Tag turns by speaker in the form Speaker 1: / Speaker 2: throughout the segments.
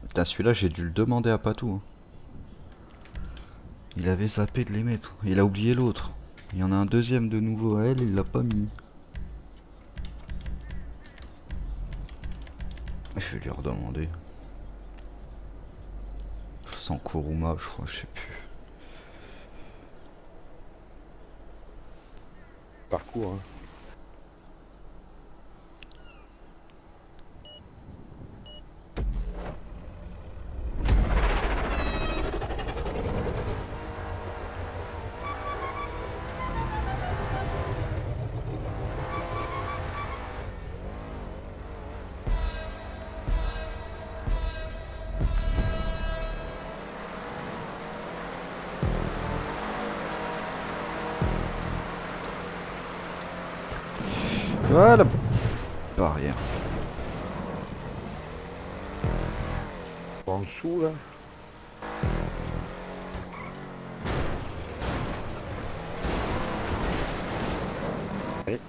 Speaker 1: Putain, celui-là, j'ai dû le demander à Patou, hein. Il avait zappé de les mettre. Il a oublié l'autre. Il y en a un deuxième de nouveau à elle, il l'a pas mis. Je vais lui redemander. Sans Kuruma, je crois, je sais plus.
Speaker 2: Parcours, hein.
Speaker 1: Voilà, barrière.
Speaker 2: En dessous, là. Et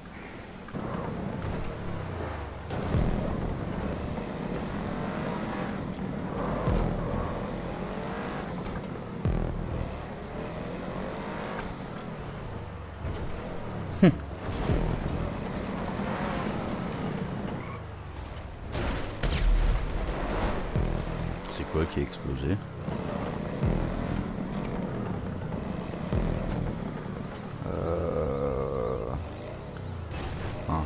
Speaker 1: C'est quoi qui a explosé? Ah.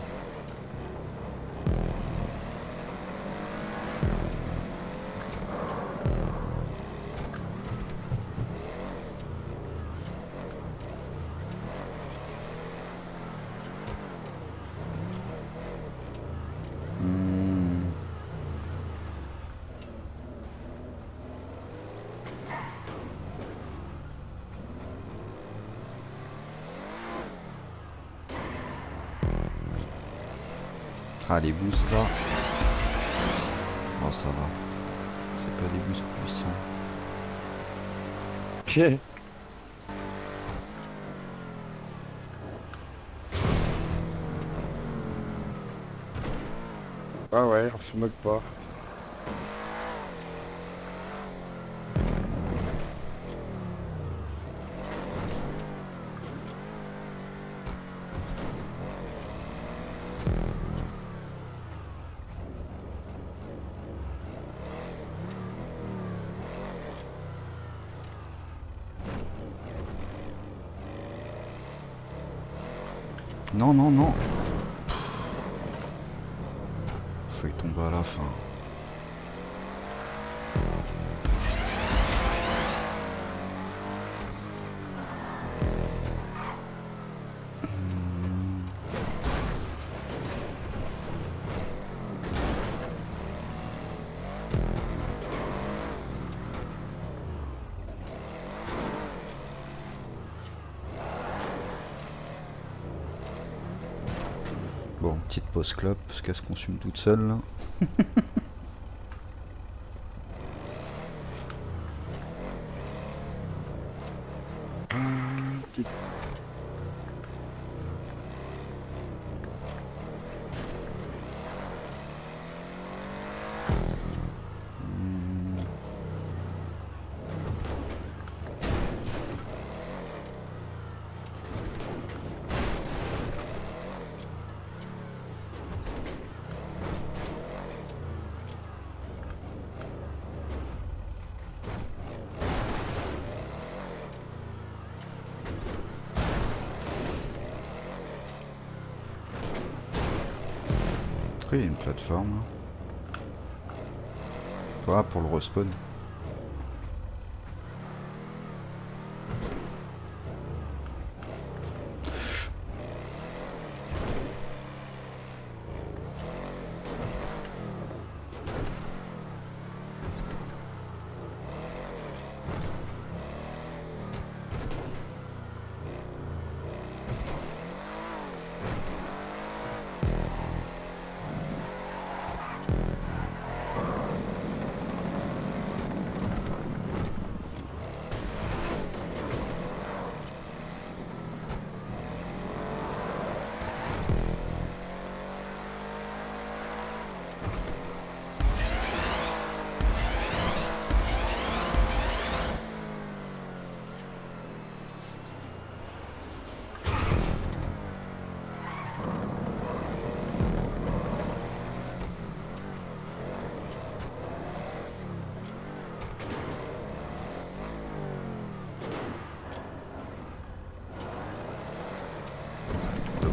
Speaker 1: Hmm. Ah, les boosts là. Oh, ça va. C'est pas des boosts puissants.
Speaker 2: ok. Ah ouais, on se moque pas.
Speaker 1: Non, non, non. Faut y tomber à la fin. Bon, petite pause clope parce qu'elle se consume toute seule là.
Speaker 2: Petite-
Speaker 1: Après, il y a une plateforme là. Voilà pour le respawn.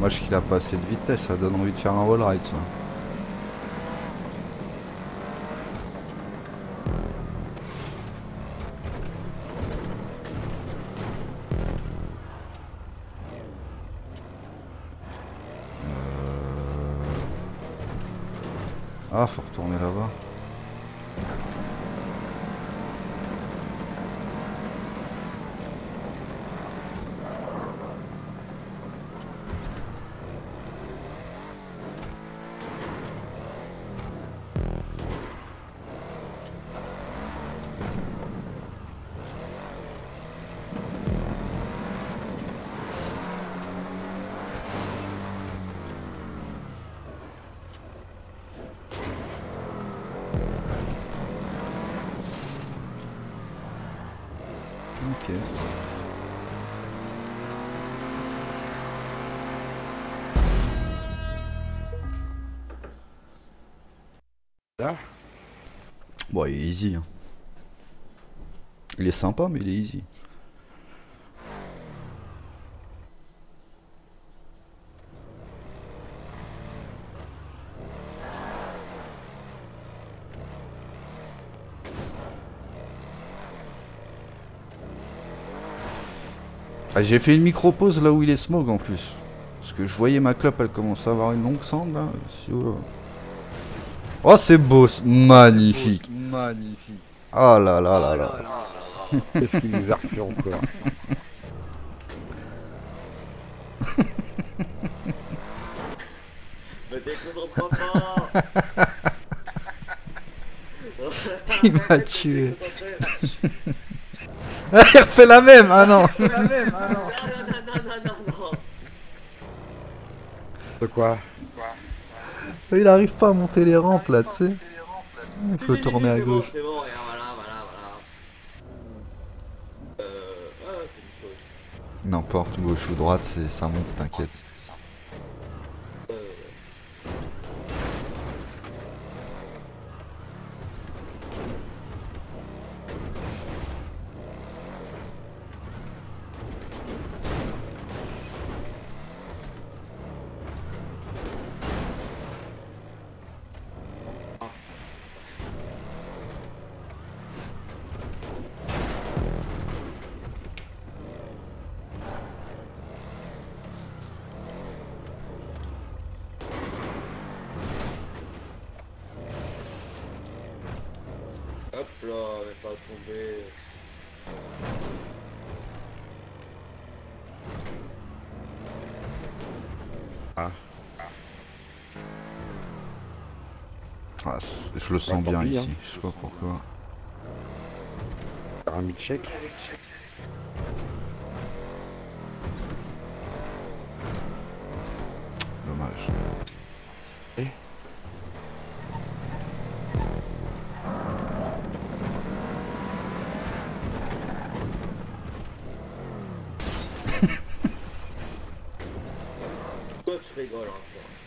Speaker 1: Dommage qu'il a pas assez de vitesse, ça donne envie de faire un wall ride ça. Ah, faut retourner là-bas. Ok.
Speaker 2: Là.
Speaker 1: Bon, il est easy. Hein. Il est sympa, mais il est easy. Ah, j'ai fait une micro-pause là où il est smog en plus. Parce que je voyais ma clope, elle commence à avoir une longue cendre là. Oh, c'est beau, magnifique.
Speaker 2: Magnifique.
Speaker 1: Oh là là là là.
Speaker 2: Qu'est-ce qu'il nous a refait encore?
Speaker 3: Mais t'écouteras pas.
Speaker 1: Il m'a tué. Il refait la même, ah non.
Speaker 3: Non, non, non.
Speaker 2: De quoi?
Speaker 1: Il arrive pas à monter les rampes là, tu sais. Il faut tourner à gauche.
Speaker 3: C'est bon, regarde, voilà. Ah, c'est une chose.
Speaker 1: N'importe, gauche ou droite, ça monte, t'inquiète.
Speaker 3: Hop là, mais pas tomber.
Speaker 2: Ah.
Speaker 1: Ah, je le sens
Speaker 2: Bah,
Speaker 1: bien
Speaker 2: tant pis,
Speaker 1: ici,
Speaker 2: hein.
Speaker 1: je sais pas pourquoi.
Speaker 2: T'as un milkshake?
Speaker 1: Dommage.
Speaker 2: Eh.
Speaker 3: Toi, tu rigoles encore.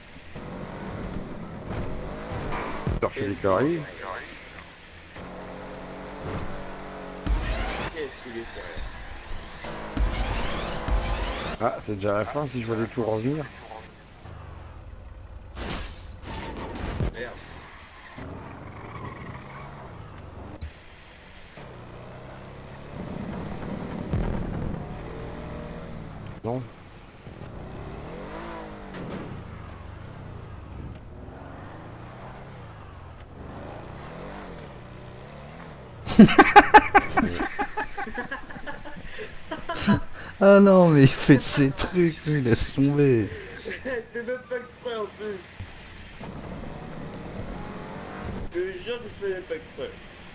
Speaker 2: T'as refait les carrés?
Speaker 3: Qu'est-ce qu'il est fait?
Speaker 2: Ah, c'est déjà la fin si je vois les tours revenir.
Speaker 3: Merde.
Speaker 2: Non?
Speaker 1: Ah non, mais il fait de ses trucs, lui, laisse tomber.
Speaker 3: C'est même pas exprès en plus. Je te jure que je faisais pas exprès.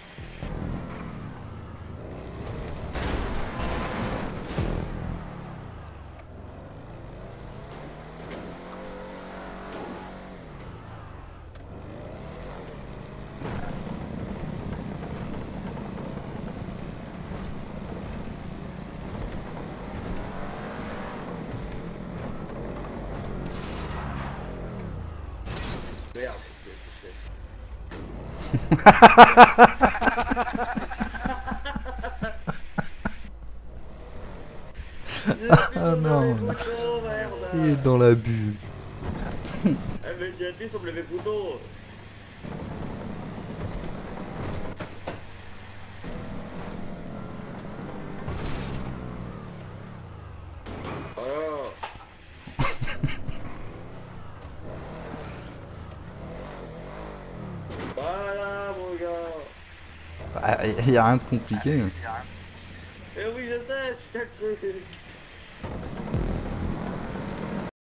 Speaker 3: Merde,
Speaker 1: Ah non.
Speaker 3: Oh merde.
Speaker 1: Il est dans la bulle.
Speaker 3: Eh mais j'ai appuyé sur le mauvais bouton. Voilà. Voilà mon gars.
Speaker 1: Il y a rien de compliqué.
Speaker 3: Eh oui je sais, c'est ça le truc.